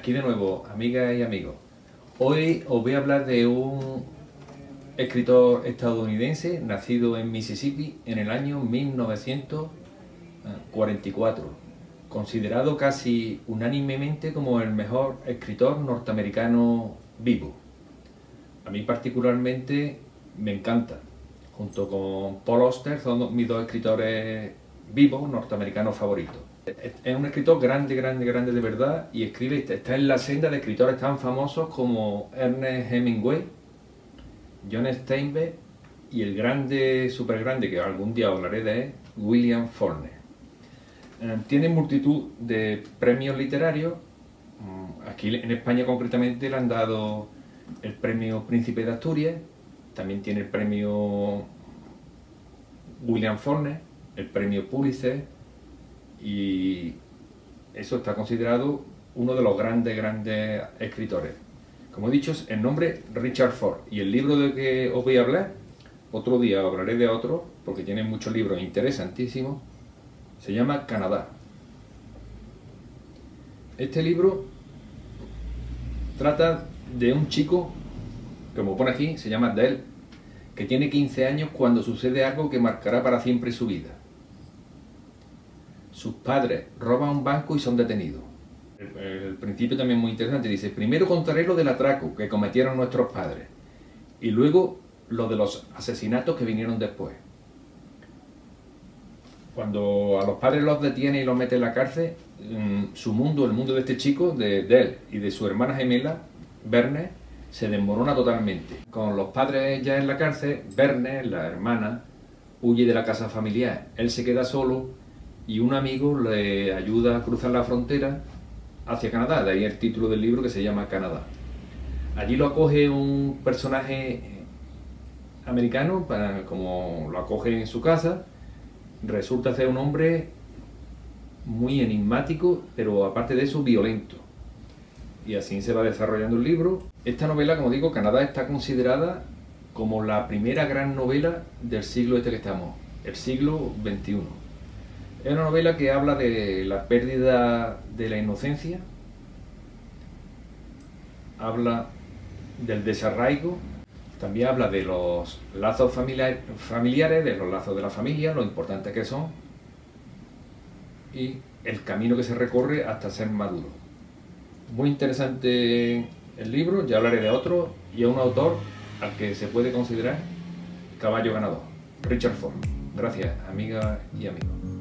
Aquí de nuevo, amigas y amigos. Hoy os voy a hablar de un escritor estadounidense nacido en Mississippi en el año 1944, considerado casi unánimemente como el mejor escritor norteamericano vivo. A mí particularmente me encanta. Junto con Paul Auster son mis dos escritores vivos norteamericanos favoritos. Es un escritor grande de verdad y está en la senda de escritores tan famosos como Ernest Hemingway, John Steinbeck y el grande, súper grande, que algún día hablaré de él, William Faulkner. Tiene multitud de premios literarios. Aquí en España concretamente le han dado el premio Príncipe de Asturias, también tiene el premio William Faulkner, el premio Pulitzer, y eso está considerado uno de los grandes escritores. Como he dicho, el nombre es Richard Ford, y el libro de que os voy a hablar, otro día hablaré de otro, porque tiene muchos libros interesantísimos, se llama Canadá. Este libro trata de un chico, como pone aquí, se llama Dale, que tiene 15 años cuando sucede algo que marcará para siempre su vida. Sus padres roban un banco y son detenidos. El principio también es muy interesante, dice: primero contaré lo del atraco que cometieron nuestros padres y luego lo de los asesinatos que vinieron después. Cuando a los padres los detiene y los mete en la cárcel, su mundo, el mundo de este chico, de él y de su hermana gemela, Verne, se desmorona totalmente. Con los padres ya en la cárcel, Verne, la hermana, huye de la casa familiar. Él se queda solo y un amigo le ayuda a cruzar la frontera hacia Canadá, de ahí el título del libro, que se llama Canadá. Allí lo acoge un personaje americano, como lo acoge en su casa. Resulta ser un hombre muy enigmático, pero aparte de eso violento. Y así se va desarrollando el libro. Esta novela, como digo, Canadá, está considerada como la primera gran novela del siglo este que estamos, el siglo XXI. Es una novela que habla de la pérdida de la inocencia, habla del desarraigo, también habla de los lazos familiares, de los lazos de la familia, lo importantes que son, y el camino que se recorre hasta ser maduro. Muy interesante el libro, ya hablaré de otro, y es un autor al que se puede considerar caballo ganador, Richard Ford. Gracias, amigas y amigos.